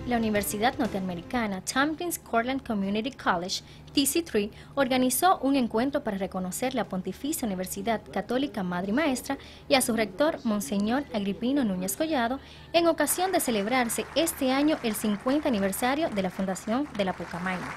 La Universidad Norteamericana Tompkins Cortland Community College, TC3, organizó un encuentro para reconocer la Pontificia Universidad Católica Madre y Maestra y a su rector, Monseñor Agripino Núñez Collado, en ocasión de celebrarse este año el 50 aniversario de la fundación de la Pucamaima.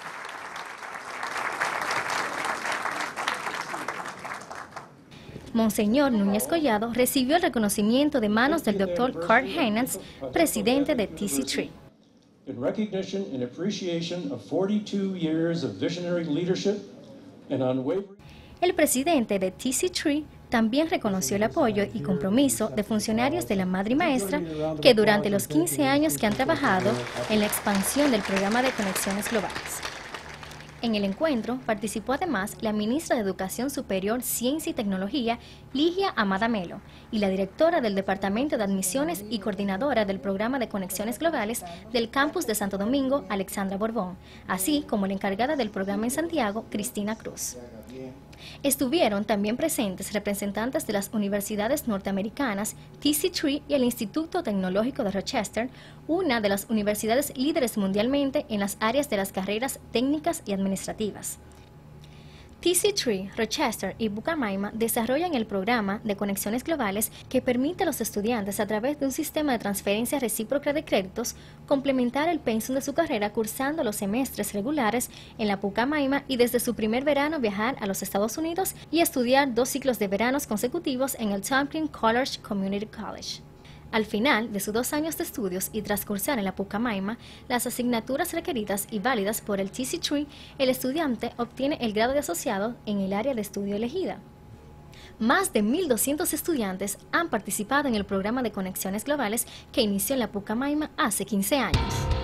Monseñor Núñez Collado recibió el reconocimiento de manos del Dr. Carl Heijmans, presidente de TC3. In recognition and appreciation of 42 years of visionary leadership and unwavering. El presidente de TC3 también reconoció el apoyo y compromiso de funcionarios de la Madre y Maestra que durante los 15 años que han trabajado en la expansión del programa de conexiones globales. En el encuentro participó además la ministra de Educación Superior, Ciencia y Tecnología, Ligia Amada Melo, y la directora del Departamento de Admisiones y coordinadora del Programa de Conexiones Globales del Campus de Santo Domingo, Alexandra Borbón, así como la encargada del programa en Santiago, Cristina Cruz. Estuvieron también presentes representantes de las universidades norteamericanas, TC3 y el Instituto Tecnológico de Rochester, una de las universidades líderes mundialmente en las áreas de las carreras técnicas y administrativas. TC3, Rochester y Pucamaima desarrollan el programa de conexiones globales que permite a los estudiantes, a través de un sistema de transferencia recíproca de créditos, complementar el pensum de su carrera cursando los semestres regulares en la Pucamaima y desde su primer verano viajar a los Estados Unidos y estudiar 2 ciclos de veranos consecutivos en el Tompkins Cortland Community College. Al final de sus 2 años de estudios y tras cursar en la Pucamaima las asignaturas requeridas y válidas por el TC3, el estudiante obtiene el grado de asociado en el área de estudio elegida. Más de 1.200 estudiantes han participado en el programa de conexiones globales que inició en la Pucamaima hace 15 años.